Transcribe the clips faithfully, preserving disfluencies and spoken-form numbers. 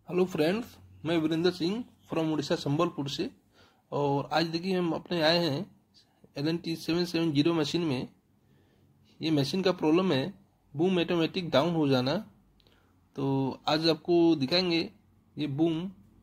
Hello friends, मैं Virendra Singh from Orissa Sambalpur से। और आज देखिए हम अपने आए हैं L N T seven seven zero machine में। ये मशीन का प्रॉब्लम है बूम ऑटोमेटिक डाउन हो जाना। तो आज आपको दिखाएंगे ये बूम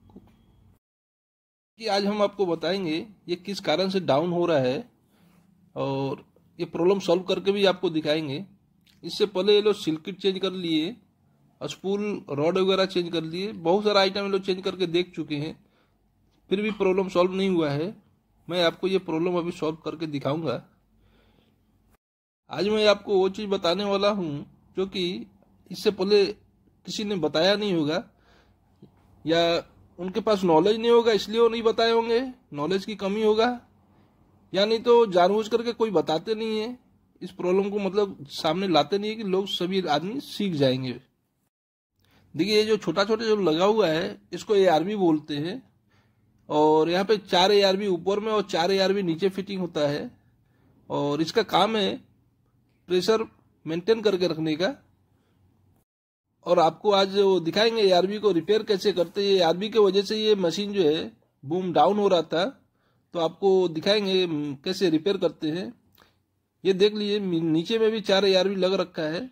कि आज हम आपको बताएंगे ये किस कारण से डाउन हो रहा है और ये प्रॉब्लम सॉल्व करके भी आपको दिखाएंगे। इससे पहले ये लोग सिलकिट चेंज कर लिए, स्पूल रॉड वगैरह चेंज कर लिए, बहुत सारा आइटम ये लोग चेंज करके देख चुके हैं, फिर भी प्रॉब्लम सॉल्व नहीं हुआ है। मैं आपको ये प्रॉब्लम अभी सॉल्व करके दिखाऊंगा। आज मैं आपको वो चीज़ बताने वाला हूँ जो कि इससे पहले किसी ने बताया नहीं होगा, या उनके पास नॉलेज नहीं होगा इसलिए वो नहीं बताए होंगे, नॉलेज की कमी होगा, या नहीं तो जानबूझ करके कोई बताते नहीं है। इस प्रॉब्लम को मतलब सामने लाते नहीं है कि लोग सभी आदमी सीख जाएंगे। देखिए ये जो छोटा छोटा जो लगा हुआ है इसको ए आर बी बोलते हैं, और यहाँ पे चार ए आर बी ऊपर में और चार ए आर बी नीचे फिटिंग होता है, और इसका काम है प्रेशर मेंटेन करके रखने का। और आपको आज वो दिखाएंगे ए आर बी को रिपेयर कैसे करते हैं। ए आर बी की वजह से ये मशीन जो है बूम डाउन हो रहा था, तो आपको दिखाएंगे कैसे रिपेयर करते हैं। ये देख लीजिए नीचे में भी चार ए आर बी लग रखा है।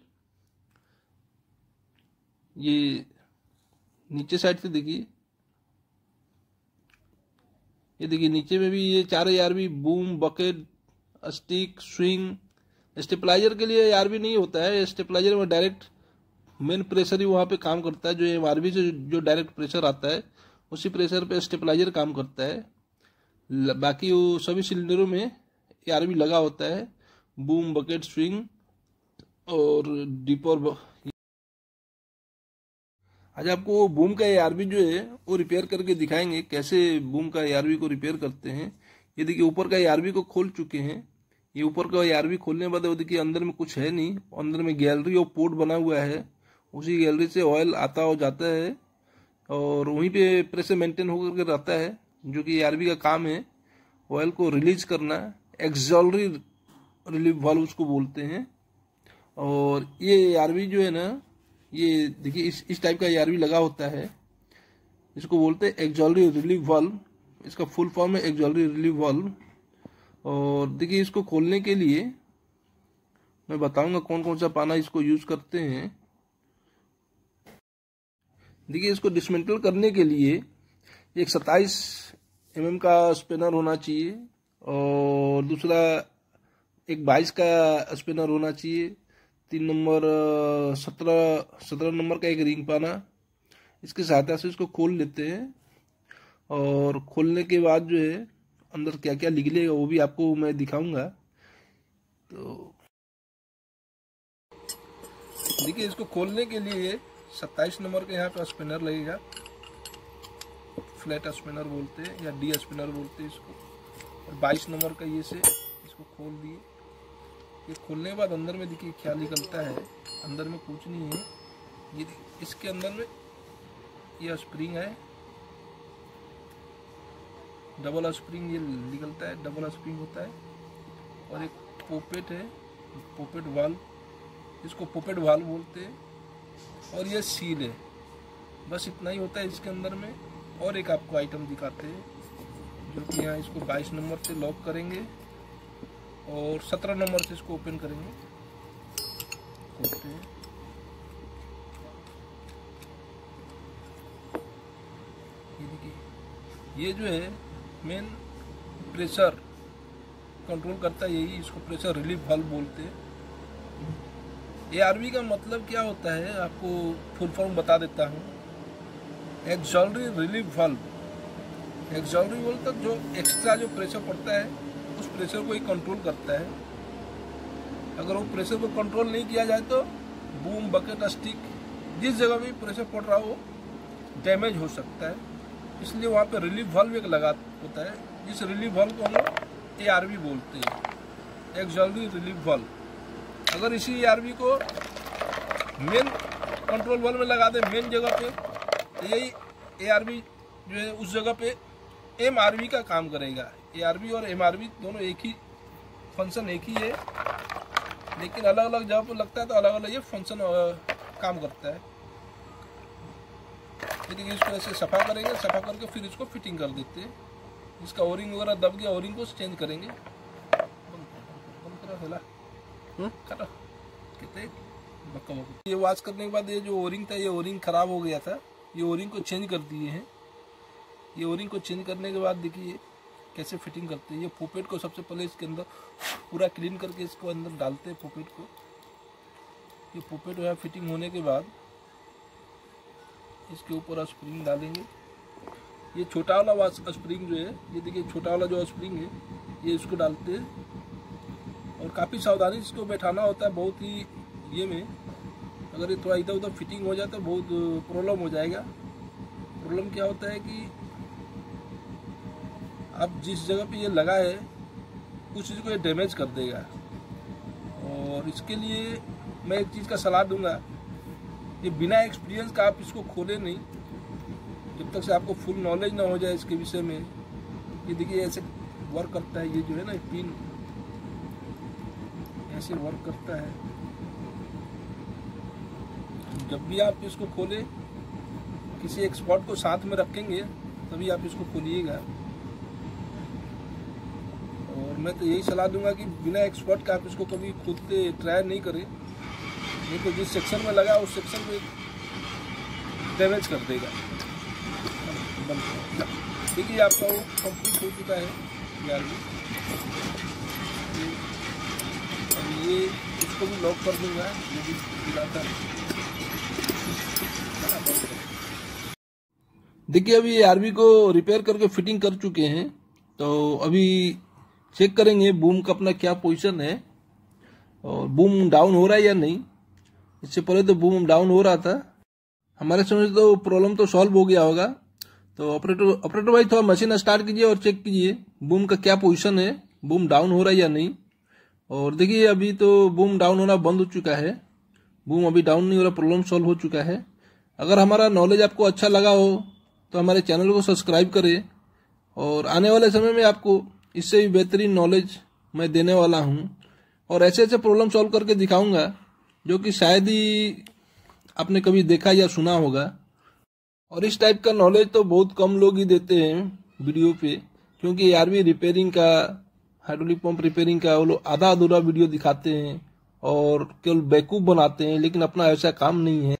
ये नीचे साइड से देखिए, ये देखिए नीचे में भी ये चार A R B boom, bucket, stick, swing. Stabilizer के लिए ए आर बी नहीं होता है, स्टेपलाइजर में डायरेक्ट मेन प्रेशर ही वहाँ पे काम करता है। जो एम आर बी से जो डायरेक्ट प्रेशर आता है उसी प्रेशर पे स्टेपलाइजर काम करता है। बाकी वो सभी सिलेंडरों में ए आर बी लगा होता है, बूम, बकेट, स्विंग और डीपर। आज आपको वो बूम का ए आर बी जो है वो रिपेयर करके दिखाएंगे कैसे बूम का ए आर बी को रिपेयर करते हैं। ये देखिए ऊपर का ए आर बी को खोल चुके हैं। ये ऊपर का ए आर बी खोलने के बाद वो देखिए अंदर में कुछ है नहीं, अंदर में गैलरी और पोर्ट बना हुआ है। उसी गैलरी से ऑयल आता हो जाता है और वहीं पे प्रेशर मेंटेन होकर के रहता है, जो कि ए आर बी का काम है ऑयल को रिलीज करना। एक्सॉलरी रिलीफ वाल्व उसको बोलते हैं। और ये ए आर बी जो है ना, ये देखिए इस इस टाइप का ए आर बी लगा होता है, इसको बोलते हैं एक्सॉलरी रिलीफ वाल्व। इसका फुल फॉर्म है एक्सॉलरी रिलीफ वाल्व। और देखिए इसको खोलने के लिए मैं बताऊंगा कौन कौन सा पाना इसको यूज करते हैं। देखिए इसको डिसमेंटल करने के लिए एक सत्ताईस एम एम का स्पिनर होना चाहिए, और दूसरा एक बाईस का स्पिनर होना चाहिए, तीन नंबर सत्रह सत्रह नंबर का एक रिंग पाना। इसकी सहायता से इसको खोल लेते हैं, और खोलने के बाद जो है अंदर क्या क्या निकलेगा वो भी आपको मैं दिखाऊंगा। तो देखिए इसको खोलने के लिए सत्ताईस नंबर का यहाँ पे स्पिनर लगेगा, फ्लैट स्पिनर बोलते हैं या डी स्पिनर बोलते हैं इसको। और बाईस नंबर का ये से इसको खोल दिए। ये खोलने के बाद अंदर में देखिए क्या निकलता है। अंदर में कुछ नहीं है। ये इसके अंदर में ये स्प्रिंग है, डबल स्प्रिंग ये निकलता है, डबल स्प्रिंग होता है। और एक पोपेट है, पोपेट वाल्व, इसको पोपेट वाल्व बोलते हैं। और ये सील है। बस इतना ही होता है इसके अंदर में। और एक आपको आइटम दिखाते हैं, जो कि यहाँ इसको बाईस नंबर से लॉक करेंगे और सत्रह नंबर से इसको ओपन करेंगे। खोलते हैं। ये देखिए ये जो है मेन प्रेशर कंट्रोल करता है, यही इसको प्रेशर रिलीफ वाल्व बोलते हैं। ए आर बी का मतलब क्या होता है आपको फुल फॉर्म बता देता हूँ। Auxiliary relief valve. Auxiliary valve तक जो एक्स्ट्रा जो प्रेशर पड़ता है उस प्रेशर को ही कंट्रोल करता है। अगर वो प्रेशर को कंट्रोल नहीं किया जाए तो बूम, बकेट, स्टिक जिस जगह भी प्रेशर पड़ रहा हो डैमेज हो सकता है। इसलिए वहाँ पे रिलीफ वाल्व एक लगा होता है, जिस रिलीफ वाल्व को हम लोग ए आर बी बोलते हैं, एक्सॉलरी रिलीफ वाल्व। अगर इसी ए आर बी को मेन कंट्रोल वाल्व में लगा दे मेन जगह पे, तो यही ए आर बी जो है उस जगह पे एम आर बी का काम करेगा। ए आर बी और एम आर बी दोनों एक ही फंक्शन एक ही है, लेकिन अलग अलग जगह पर लगता है तो अलग अलग ये फंक्शन काम करता है। ये देखिए इसको ऐसे सफा करेंगे, सफा करके फिर इसको फिटिंग कर देते हैं। इसका ओरिंग वगैरह दब गया, ओरिंग को चेंज करेंगे। ये वॉश करने के बाद ये जो ओरिंग था, ये ओरिंग खराब हो गया था, ये ओरिंग को चेंज कर दिए हैं। ये ओरिंग को चेंज करने के बाद देखिए कैसे फिटिंग करते हैं। ये पोपेट को सबसे पहले इसके अंदर पूरा क्लीन करके इसको अंदर डालते हैं पोपेट को। ये पोपेट जो है फिटिंग होने के बाद इसके ऊपर स्प्रिंग डालेंगे। ये छोटा वाला स्प्रिंग जो है, ये देखिए छोटा वाला जो स्प्रिंग है, ये इसको डालते हैं और काफ़ी सावधानी इसको बैठाना होता है। बहुत ही ये में अगर ये थोड़ा इधर उधर फिटिंग हो जाए तो बहुत प्रॉब्लम हो जाएगा। प्रॉब्लम क्या होता है कि अब जिस जगह पे ये लगा है उस चीज़ को ये डैमेज कर देगा। और इसके लिए मैं एक चीज़ का सलाह दूंगा, ये बिना एक्सपीरियंस का आप इसको खोले नहीं, जब तक से आपको फुल नॉलेज ना हो जाए इसके विषय में। ये देखिए ऐसे वर्क करता है, ये जो है ना पिन ऐसे वर्क करता है। जब भी आप इसको खोले किसी एक्सपर्ट को साथ में रखेंगे तभी आप इसको खोलिएगा। और मैं तो यही सलाह दूंगा कि बिना एक्सपर्ट का आप इसको कभी खुद से ट्राई नहीं करें, नहीं तो जिस सेक्शन में लगा उस सेक्शन में डैमेज कर देगा। देखिए आपका वो कंप्लीट हो चुका है यार भी। अब ये इसको भी लॉक कर दूंगा, ये भी दिलाता है। देखिए अभी ये आरबी को रिपेयर करके फिटिंग कर चुके हैं, तो अभी चेक करेंगे बूम का अपना क्या पोजीशन है और बूम डाउन हो रहा है या नहीं। इससे पहले तो बूम डाउन हो रहा था। हमारे समझ तो प्रॉब्लम तो सॉल्व हो गया होगा। तो ऑपरेटर ऑपरेटर भाई थोड़ा मशीन स्टार्ट कीजिए और चेक कीजिए बूम का क्या पोजीशन है, बूम डाउन हो रहा है या नहीं। और देखिए अभी तो बूम डाउन होना बंद हो चुका है, बूम अभी डाउन नहीं हो रहा, प्रॉब्लम सॉल्व हो चुका है। अगर हमारा नॉलेज आपको अच्छा लगा हो तो हमारे चैनल को सब्सक्राइब करें और आने वाले समय में आपको इससे भी बेहतरीन नॉलेज मैं देने वाला हूँ और ऐसे ऐसे प्रॉब्लम सॉल्व करके दिखाऊंगा जो कि शायद ही आपने कभी देखा या सुना होगा। और इस टाइप का नॉलेज तो बहुत कम लोग ही देते हैं वीडियो पे, क्योंकि आरवी रिपेयरिंग का, हाइड्रोलिक पंप रिपेयरिंग का वो लोग आधा अधूरा वीडियो दिखाते हैं और केवल बेवकूफ़ बनाते हैं, लेकिन अपना ऐसा काम नहीं है।